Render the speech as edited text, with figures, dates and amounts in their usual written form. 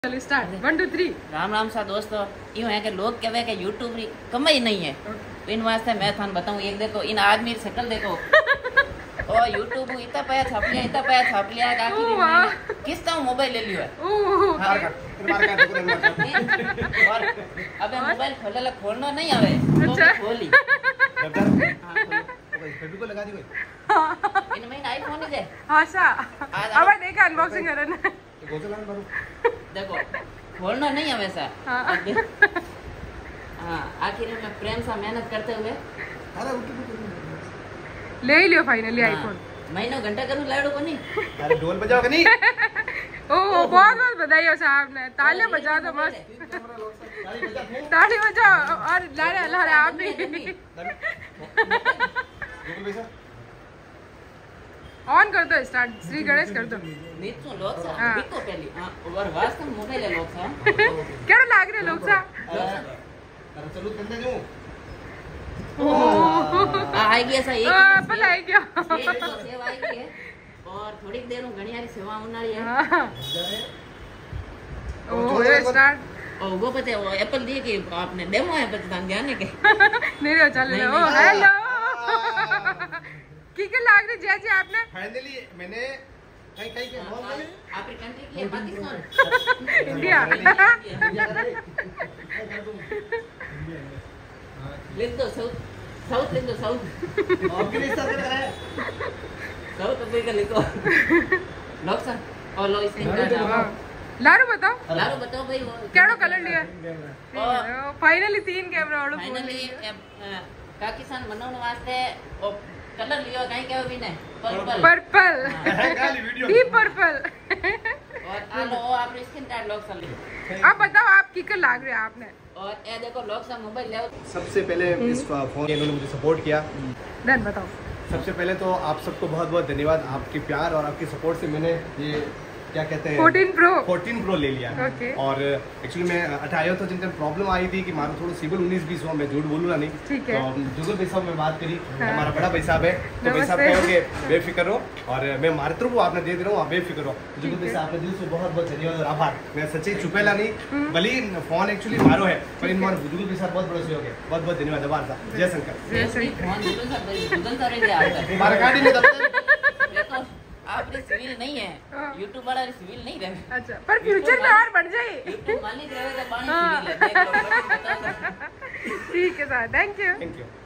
चलो स्टार्ट 1 2 3 राम राम सा दोस्तों यूँ है कि लोग कहवे कि यूट्यूब री कमाई नहीं है तो इन वास्ते मैं थान बताऊं एक देखो इन आदमी शक्ल देखो और यूट्यूब इतना पैसा छाप लिया कि आखिर किस तरह मोबाइल ले लियो है और अबे मोबाइल खोलना नहीं आवे तो खोली फेसबुक लगा दी कोई इन में आईफोन है हां सा अब देखा अनबॉक्सिंग करना देखो खोलना नहीं है वैसा हाँ आखिर में प्रेम सा मेहनत करते हुए ले ही लियो फाइनली आईफोन महीनों घंटा करूँ लाडू को नहीं अरे ढोल बजाओ नहीं ओ बहुत बधाई हो साहब ने तालियां बजा दो मस्त ताली बजाओ और लारे अल्लाह आप भी ऑन कर दो स्टार्ट श्री गणेश कर दो नीचो लोग सा बिको पहली और वास्तव मोबाइल है लोग सा केड़ा लाग रे लोग सा अरे चलो करने दो आई गया सा एक एप्पल आई गया सेव आई गई है और थोड़ी देर में घणी सारी सेवा होनारी है ओ ये स्टार्ट और वो पता है वो एप्पल दिए कि आपने डेमो है पता ध्यान है के नहीं रे चल ले ओ हेलो की लाग रही जैसे आपने फाइनली मैंने कहीं के बोल गए आपकी कंट्री की है पाकिस्तान इंडिया लिख दो साउथ लिख दो साउथ ऑर्गेनाइजर है साउथ अफ्रीका लिखो लॉक सा और लो इसमें लारू बताओ भाई वो केड़ो कलर लिया फाइनली 3 कैमरा वाला फाइनली पाकिस्तान बनाने वास्ते और कलर लियो कहीं क्या भी नहीं पर्पल डीप पर्पल और आलो आप स्किन टाइप लॉक सा लियो अब बताओ आप किकर लाग रहे आपने और ये देखो लॉक सा मोबाइल ले सबसे पहले इस फोन के इन्होंने मुझे सपोर्ट किया देन बताओ सबसे पहले तो आप सबको बहुत बहुत धन्यवाद आपके प्यार और आपके सपोर्ट से मैंने ये क्या कहते हैं 14 प्रो ले लिया और एक्चुअली मैं 18 तो जिन टाइम प्रॉब्लम आई थी कि मारो थोड़ा सिविल 19-20 हुआ मैं झूठ बोलूँगा नहीं तो जुगल भाई साहब में बात करी हमारा बड़ा भाई साहब है तो भाई साहब कहोगे बेफिक्र हो और मैं मारे थ्रू आपने दे रहा हूँ आप बेफिक्र हो जुगल भाई साहब आपने दिल से बहुत बहुत धन्यवाद और आभार मैं सच्ची छुपेला नहीं भले फोन एक्चुअली मारो है पर इन मारो जुगल भाई साहब बहुत बड़े सहयोग है बहुत बहुत धन्यवाद आभार साहब जय शंकर आप सिविल नहीं है यूट्यूब वाला सिविल नहीं रहे अच्छा पर फ्यूचर में और बढ़ जाए यूट्यूब मालिक रहेगा पानी सिविल है देख लो ठीक है सर थैंक यू